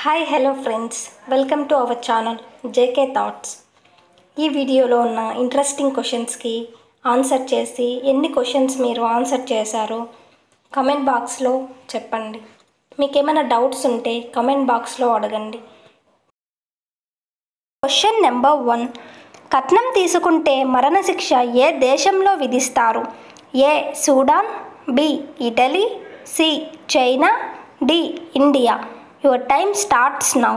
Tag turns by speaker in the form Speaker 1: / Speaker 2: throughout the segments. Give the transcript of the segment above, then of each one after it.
Speaker 1: Hi hello friends, welcome to our channel JK thoughts. ఈ వీడియోలో ఉన్న ఇంట్రెస్టింగ్ క్వశ్చన్స్కి ఆన్సర్ చేసి ఎన్ని క్వశ్చన్స్ మీరు ఆన్సర్ చేశారో కమెంట్ బాక్స్లో చెప్పండి. మీకు ఏమైనా డౌట్స్ ఉంటే కమెంట్ బాక్స్లో అడగండి. Question number 1. కట్నం తీసుకుంటే మరణశిక్ష ఏ దేశంలో విధిస్తారు? A Sudan, B Italy, C China, D India. Your time starts now.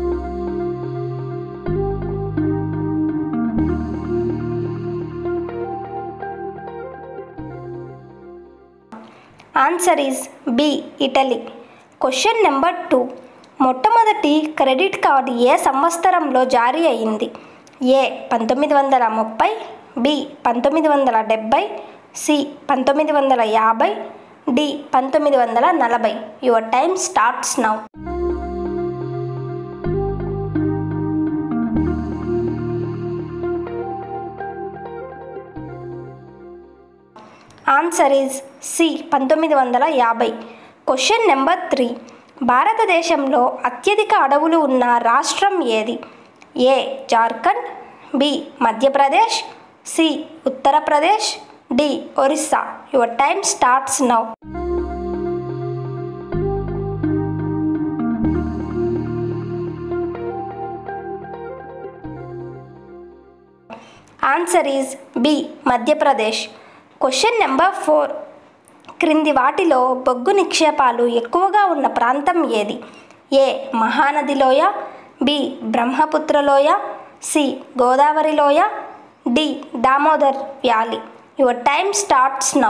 Speaker 1: Answer is B. Italy. Question number 2. మొట్టమొదటి క్రెడిట్ కార్డు ఏ సంవత్సరంలో జారీ అయింది? A 1930, B 1970, C 1950, D 1940. Your time starts now. Answer is C 1950. Question number 3. భారతదేశంలో అత్యధిక అడవులు ఉన్న రాష్ట్రం ఏది? A Jharkhand, B Madhya Pradesh, C Uttar Pradesh, D Orissa. Your time starts now. Answer is B Madhya Pradesh. Question number 4. క్రింది వాటిలో బొగ్గు నిక్షేపాలు ఎక్కువగా ఉన్న ప్రాంతం ఏది? ఏ మహానది లోయ, బి బ్రహ్మపుత్ర లోయ, సి గోదావరి లోయ, D Damodar valley. Your time starts now.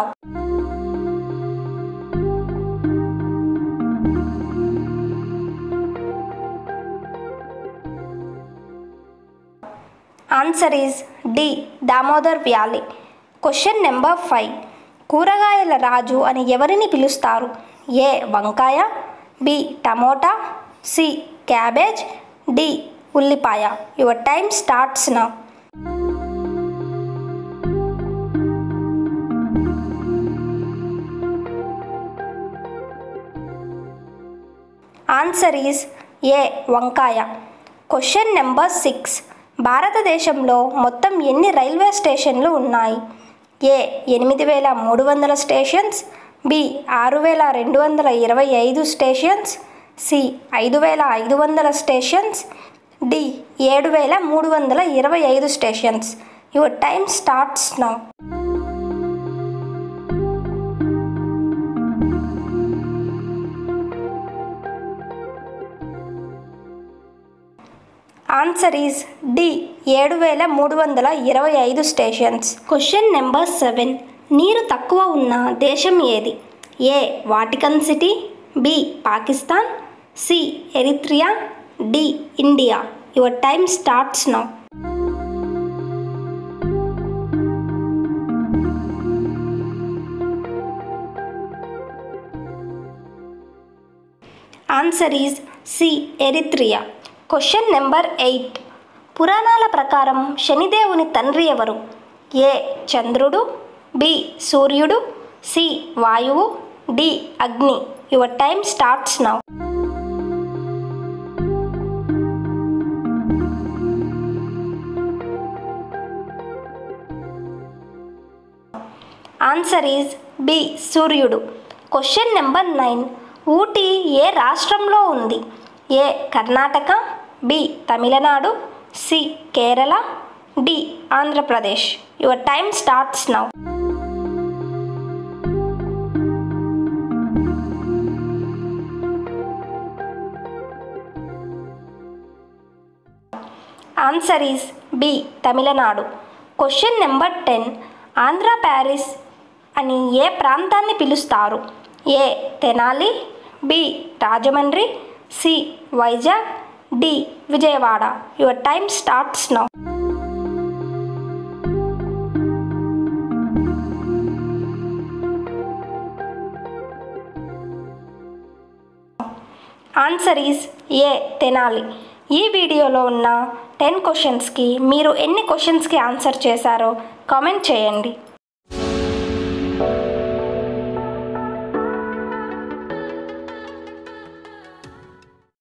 Speaker 1: Answer is D Damodar valley. Question number 5. కూరగాయల రాజు అని ఎవరిని పిలుస్తారు? ఏ వంకాయ, B tomato, C cabbage, D ఉల్లిపాయ. Your time starts now. Answer is A వంకాయ. Question number 6. భారతదేశంలో మొత్తం ఎన్ని రైల్వే స్టేషన్లు ఉన్నాయి? A 8300 stations, B 6225 stations, C 5500 stations, D 7325 stations. Your time starts now. Answer is D 7325 stations. Question number 7. నీరు తక్కువ ఉన్న దేశం ఏది? A Vatican city, B Pakistan, C Eritrea, D India. Your time starts now. Answer is C Eritrea. Question number 8. పురాణాల ప్రకారం శనిదేవుని తండ్రి ఎవరు? ఏ చంద్రుడు, బి సూర్యుడు, సి వాయువు, డి అగ్ని. Your time starts now. Answer is B సూర్యుడు. Question number 9. ఊటీ ఏ రాష్ట్రంలో ఉంది? A Karnataka, B Tamil Nadu, C Kerala, D Andhra Pradesh. Your time starts now. Answer is B Tamil Nadu. Question number 10. Andhra Paris అని ఏ ప్రాంతాన్ని పిలుస్తారు? A Tenali, B Rajahmundry, C Vizag, D Vijayawada. Your time starts now. Answer is A Tenali. ఈ వీడియోలో ఉన్న 10 క్వశ్చన్స్కి మీరు ఎన్ని క్వశ్చన్స్కి ఆన్సర్ చేశారో కామెంట్ చేయండి.